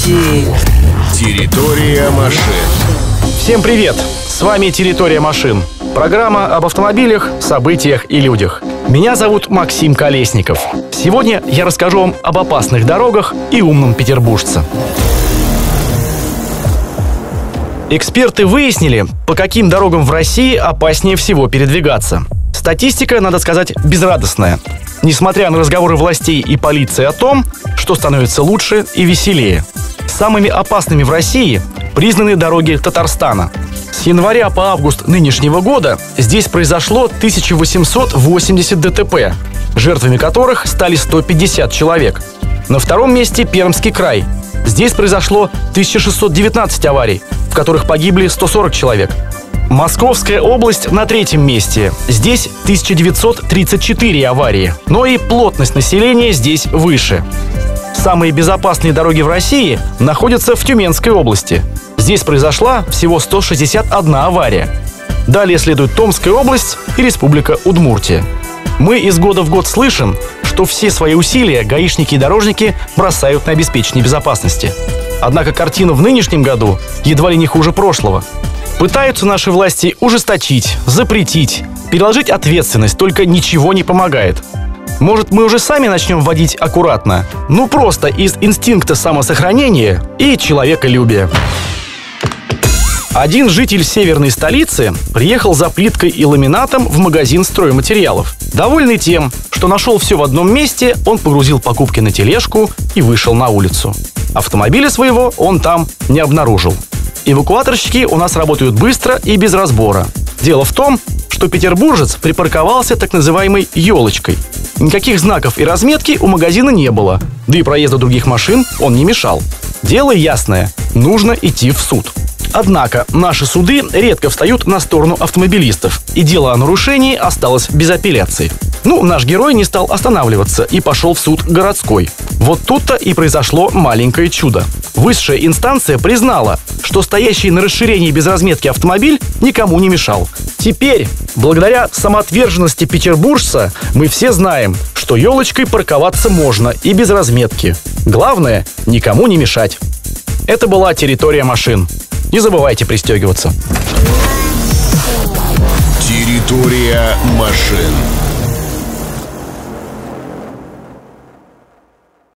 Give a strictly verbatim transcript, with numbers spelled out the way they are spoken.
Такси. Территория машин. Всем привет! С вами «Территория машин». Программа об автомобилях, событиях и людях. Меня зовут Максим Колесников. Сегодня я расскажу вам об опасных дорогах и умном петербуржце. Эксперты выяснили, по каким дорогам в России опаснее всего передвигаться. Статистика, надо сказать, безрадостная. Несмотря на разговоры властей и полиции о том, что становится лучше и веселее. Самыми опасными в России признаны дороги Татарстана. С января по август нынешнего года здесь произошло тысяча восемьсот восемьдесят ДТП, жертвами которых стали сто пятьдесят человек. На втором месте Пермский край. Здесь произошло тысяча шестьсот девятнадцать аварий, в которых погибли сто сорок человек. Московская область на третьем месте. Здесь тысяча девятьсот тридцать четыре аварии, но и плотность населения здесь выше. Самые безопасные дороги в России находятся в Тюменской области. Здесь произошла всего сто шестьдесят одна авария. Далее следует Томская область и Республика Удмуртия. Мы из года в год слышим, что все свои усилия гаишники и дорожники бросают на обеспечение безопасности. Однако картина в нынешнем году едва ли не хуже прошлого. Пытаются наши власти ужесточить, запретить, переложить ответственность, только ничего не помогает. Может, мы уже сами начнем водить аккуратно? Ну, просто из инстинкта самосохранения и человеколюбия. Один житель северной столицы приехал за плиткой и ламинатом в магазин стройматериалов. Довольный тем, что нашел все в одном месте, он погрузил покупки на тележку и вышел на улицу. Автомобиля своего он там не обнаружил. Эвакуаторщики у нас работают быстро и без разбора. Дело в том, что петербуржец припарковался так называемой «елочкой». Никаких знаков и разметки у магазина не было, да и проезду других машин он не мешал. Дело ясное – нужно идти в суд. Однако наши суды редко встают на сторону автомобилистов, и дело о нарушении осталось без апелляции. Ну, наш герой не стал останавливаться и пошел в суд городской. Вот тут-то и произошло маленькое чудо. Высшая инстанция признала, что стоящий на расширении без разметки автомобиль никому не мешал. Теперь, благодаря самоотверженности петербуржца, мы все знаем, что елочкой парковаться можно и без разметки. Главное – никому не мешать. Это была «Территория машин». Не забывайте пристегиваться. Территория машин.